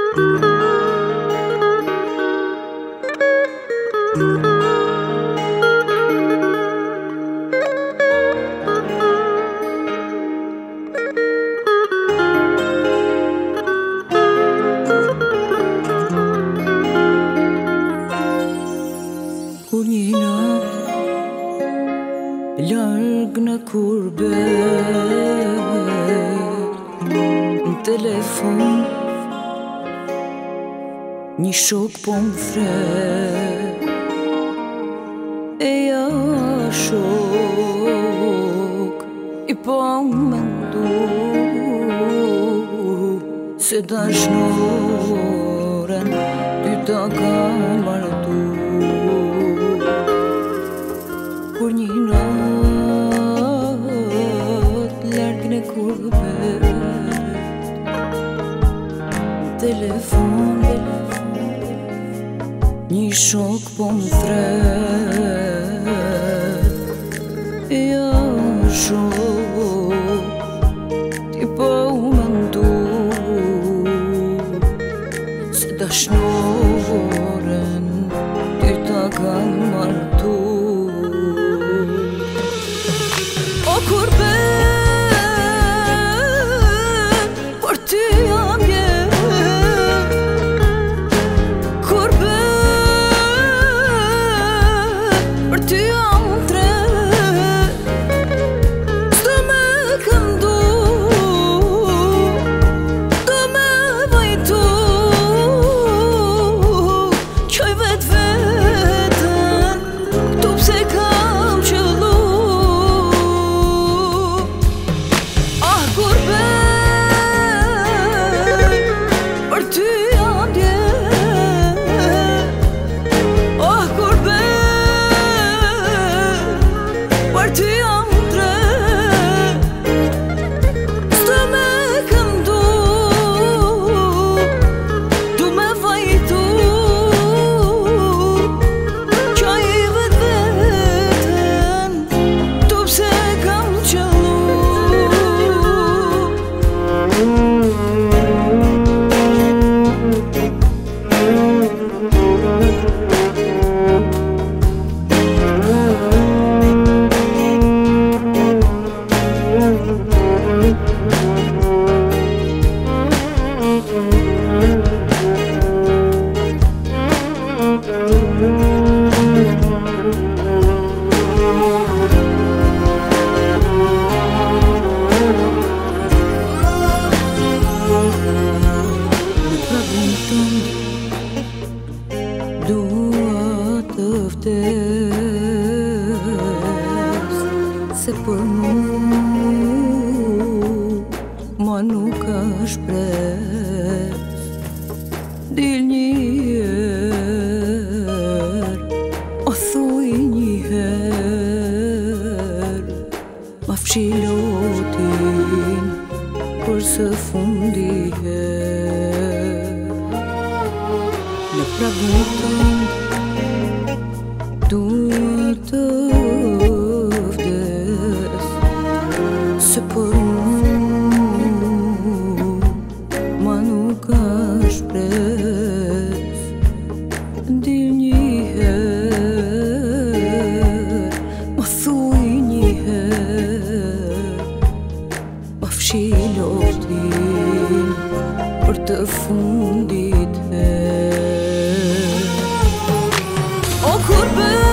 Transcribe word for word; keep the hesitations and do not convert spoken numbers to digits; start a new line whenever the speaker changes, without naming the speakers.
Kur një natë larg në kurbet në telefon një shok po më thret e ja shok i po më ndu se dashnoren ty ta ka martu. Kur një natë larg në kurbet telefon një shok po më thret e ja shok ti po më ndu se dashnoren ty ta kan martu. O kurbet, për ty jam jetë, kurbet, për ty jam tret, s'do me këndu, do me vajtu, qoj vet vetën, këtu pse kam qëllu. Dua të vdes se për mu ma nuk ka shpres. Dil njëher, o thuj njëher, ma fshilotin për së fundi her. Në pragun tënd dua të vdes se për mu ma nuk ka shpres. Dil njëher, ma thuj njëher, ma fshilotin për të fundit her. O kurbet